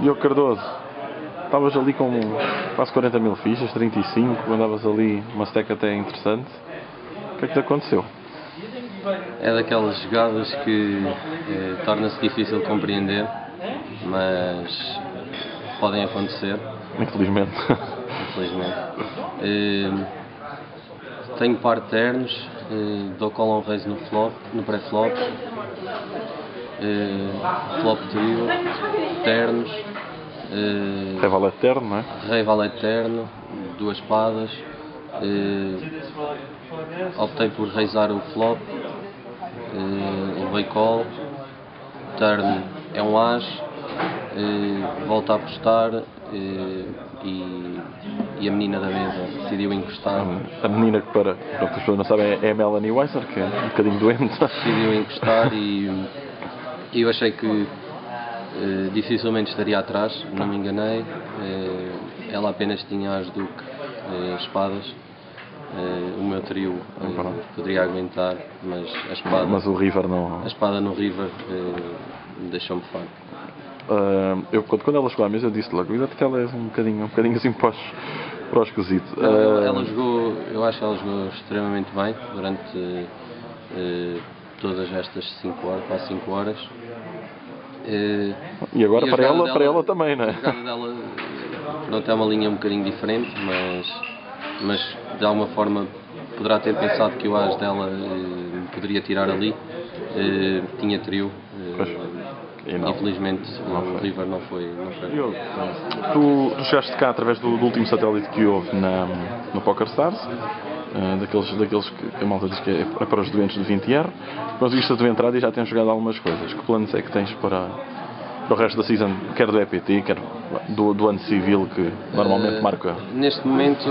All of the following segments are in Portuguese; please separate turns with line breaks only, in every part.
Diogo Cardoso, estavas ali com quase 40 mil fichas, 35, andavas ali uma stack até interessante. O que é que te aconteceu?
É daquelas jogadas que torna-se difícil de compreender, mas podem acontecer.
Infelizmente.
Tenho par de ternos, dou call on raise no flop, no pré-flop, flop trio, ternos,
Rei valete terno, não é?
rei valete terno, duas espadas. Optei por raisar o flop, levei call, turn é um as, volto a apostar e a menina da mesa decidiu encostar.
A menina que, para as pessoas não sabem, é a Melanie Weiser, que é um bocadinho doente.
Decidiu encostar e eu achei que dificilmente estaria atrás, não me enganei. Ela apenas tinha as duque espadas. O meu trio poderia aguentar, mas a espada.
Mas o River não.
A espada no River deixou-me fora.
Quando ela chegou à mesa, eu disse logo: cuidado que ela é um bocadinho assim para o esquisito.
Ela jogou, eu acho que ela jogou extremamente bem durante todas estas 5 horas, quase 5 horas.
E agora para ela também, não é?
A jogada dela não tem uma linha um bocadinho diferente, mas de alguma forma poderá ter pensado que o as dela poderia tirar ali. Tinha trio. Infelizmente o River não foi.
Tu chegaste cá através do último satélite que houve no PokerStars, daqueles que a malta diz que é para os doentes de 20R. Conseguiste a tua entrada e já tens jogado algumas coisas. Que planos é que tens para o resto da season, quer do EPT, quer do ano civil, que normalmente marca?
Neste momento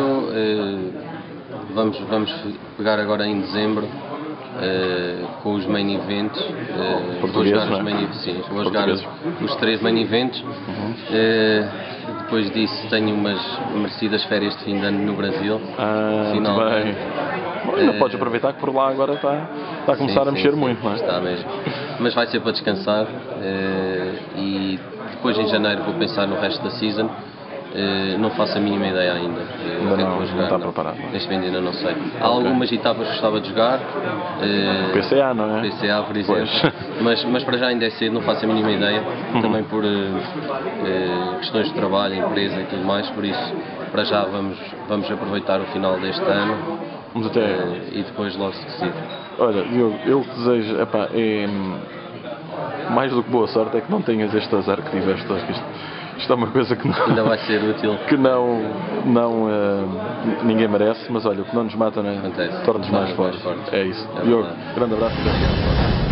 vamos pegar agora em dezembro com os main events. Vou jogar os 3 main events. Depois disso tenho umas merecidas férias de fim de ano no Brasil.
Muito bem. Ainda podes aproveitar que por lá agora está a começar a mexer muito, não é?
Está mesmo. Mas vai ser para descansar e depois em janeiro vou pensar no resto da season. Não faço a mínima ideia ainda.
Não está preparado.
Neste momento ainda não sei. Há algumas etapas que gostava de jogar.
PCA, não é?
PCA, por exemplo. Mas para já ainda é cedo, não faço a mínima ideia. Também por questões de trabalho, empresa e tudo mais. Por isso, para já vamos aproveitar o final deste ano. E depois logo se decide.
Olha, Diogo, eu te desejo, mais do que boa sorte é que não tenhas este azar que tiveste. Isto é uma coisa que não,
ainda vai ser útil.
Que ninguém merece, mas olha, o que não nos mata, né? Torna-nos mais fortes. É isso. Diogo, grande abraço.